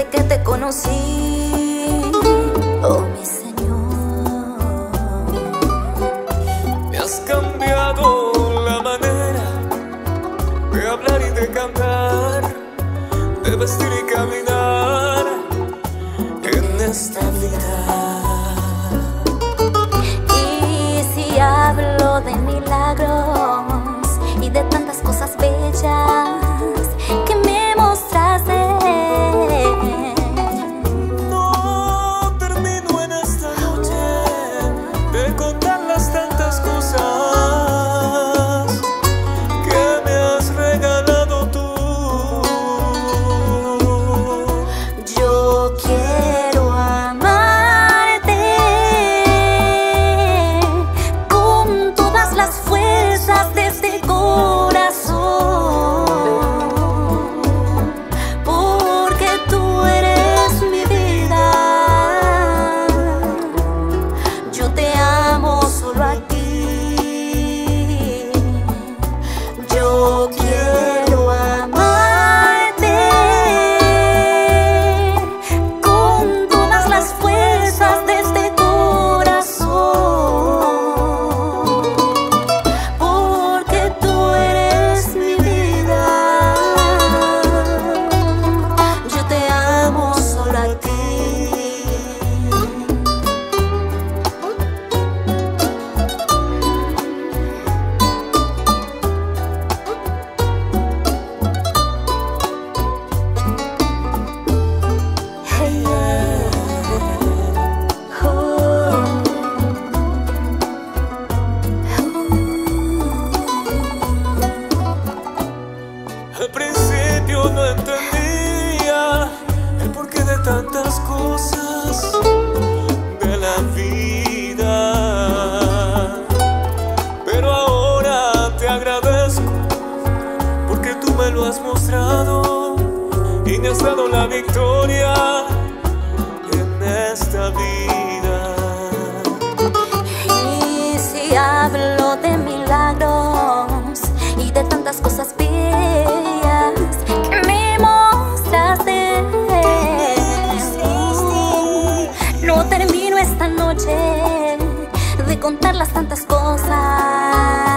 desde que te conocí, oh mi Señor. Me has cambiado la manera de hablar y de cantar, de vestir y caminar en esta vida. Y si hablo de milagros y de tantas cosas bellas que me mostraste, no termino en esta noche de contar las tantas cosas que me has regalado tú. Yo quiero amarte con todas las fuerzas de este corazón, porque tú eres mi vida. Yo te amo solo a ti. Yo quiero amarte con todas las fuerzas de este corazón, porque tú eres mi vida. Yo te amo solo a ti. Hey, Al principio no entendía el porqué de tantas cosas de la vida, pero ahora te agradezco porque tú me lo has mostrado y me has dado la victoria en esta vida. y si hablo de milagros y de tantas cosas bellas que me mostraste, no termino esta noche de contar las tantas cosas